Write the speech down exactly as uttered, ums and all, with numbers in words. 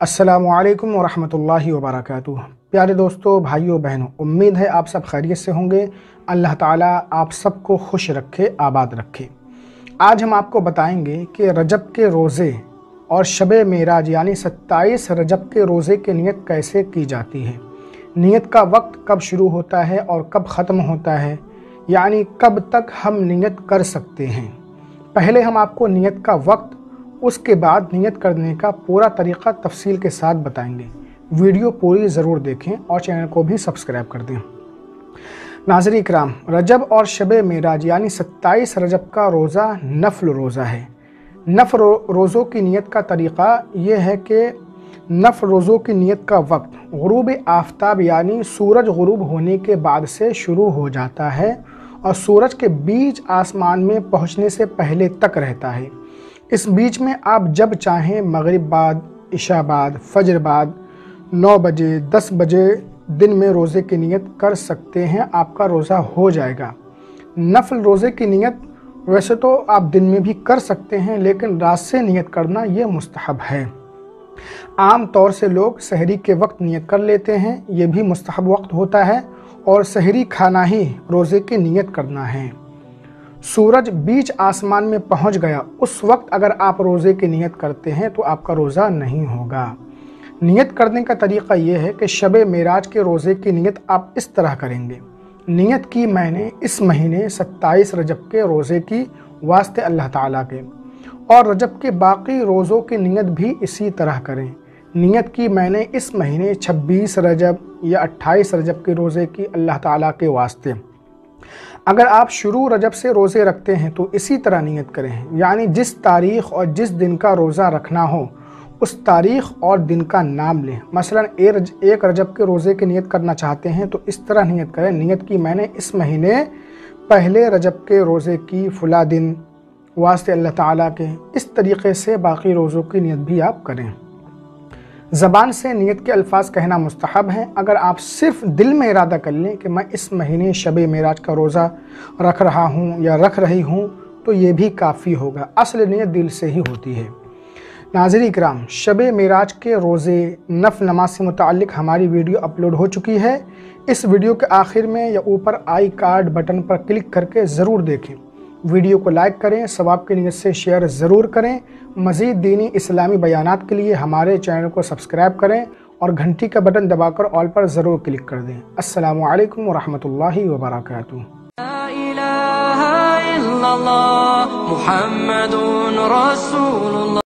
السلام علیکم ورحمۃ اللہ وبرکاتہ۔ پیارے دوستو، بھائیوں بہنوں، امید ہے آپ سب خیریت سے ہوں گے۔ اللہ تعالیٰ آپ سب کو خوش رکھے، آباد رکھے۔ آج ہم آپ کو بتائیں گے کہ رجب کے روزے اور شب مرج یعنی ستائیس رجب کے روزے کی نیت کیسے کی جاتی ہے، نیت کا وقت کب شروع ہوتا ہے اور کب ختم ہوتا ہے، یعنی کب تک ہم نیت کر سکتے ہیں۔ پہلے ہم آپ کو نیت کا وقت، اس کے بعد نیت کرنے کا پورا طریقہ تفصیل کے ساتھ بتائیں گے۔ ویڈیو پوری ضرور دیکھیں اور چینل کو بھی سبسکرائب کر دیں۔ ناظرین کرام، رجب اور شب مرج یعنی ستائیس رجب کا روزہ نفل روزہ ہے۔ نفل روزوں کی نیت کا طریقہ یہ ہے کہ نفل روزوں کی نیت کا وقت غروب آفتاب یعنی سورج غروب ہونے کے بعد سے شروع ہو جاتا ہے اور سورج کے بیچ آسمان میں پہنچنے سے پہلے تک رہتا ہے۔ اس بیچ میں آپ جب چاہیں مغرب بعد، عشاء بعد، فجر بعد، نو بجے، دس بجے دن میں روزے کی نیت کر سکتے ہیں، آپ کا روزہ ہو جائے گا۔ نفل روزے کی نیت ویسے تو آپ دن میں بھی کر سکتے ہیں، لیکن رات سے نیت کرنا یہ مستحب ہے۔ عام طور سے لوگ سحری کے وقت نیت کر لیتے ہیں، یہ بھی مستحب وقت ہوتا ہے اور سحری کھانا ہی روزے کی نیت کرنا ہے۔ سورج بیچ آسمان میں پہنچ گیا، اس وقت اگر آپ روزے کی نیت کرتے ہیں تو آپ کا روزہ نہیں ہوگا۔ نیت کرنے کا طریقہ یہ ہے کہ شب مرج کے روزے کی نیت آپ اس طرح کریں گے: نیت کی میں نے اس مہینے ستائیس رجب کے روزے کی واسطے اللہ تعالیٰ کے، اور رجب کے باقی روزوں کی نیت بھی اسی طرح کریں۔ نیت کی میں نے اس مہینے چھبیس رجب یا اٹھائیس رجب کے روزے کی اللہ تعالیٰ کے واسطے۔ اگر آپ شروع رجب سے روزے رکھتے ہیں تو اسی طرح نیت کریں، یعنی جس تاریخ اور جس دن کا روزہ رکھنا ہو اس تاریخ اور دن کا نام لیں۔ مثلا ایک رجب کے روزے کی نیت کرنا چاہتے ہیں تو اس طرح نیت کریں: نیت کی میں نے اس مہینے پہلے رجب کے روزے کی فلاں دن واسطے اللہ تعالیٰ کے۔ اس طریقے سے باقی روزوں کی نیت بھی آپ کریں۔ زبان سے نیت کے الفاظ کہنا مستحب ہیں۔ اگر آپ صرف دل میں ارادہ کر لیں کہ میں اس مہینے شب مرج کا روزہ رکھ رہا ہوں یا رکھ رہی ہوں تو یہ بھی کافی ہوگا۔ اصل نیت دل سے ہی ہوتی ہے۔ ناظرین کرام، شب مرج کے روزے نفل نماز سے متعلق ہماری ویڈیو اپلوڈ ہو چکی ہے۔ اس ویڈیو کے آخر میں یا اوپر آئی کارڈ بٹن پر کلک کر کے ضرور دیکھیں۔ ویڈیو کو لائک کریں، ثواب کی نیت سے شیئر ضرور کریں۔ مزید دینی اسلامی بیانات کے لیے ہمارے چینل کو سبسکرائب کریں اور گھنٹی کا بٹن دبا کر آل پر ضرور کلک کر دیں۔ السلام علیکم ورحمۃ اللہ وبرکاتہ۔ لا الہ الا اللہ محمد رسول اللہ۔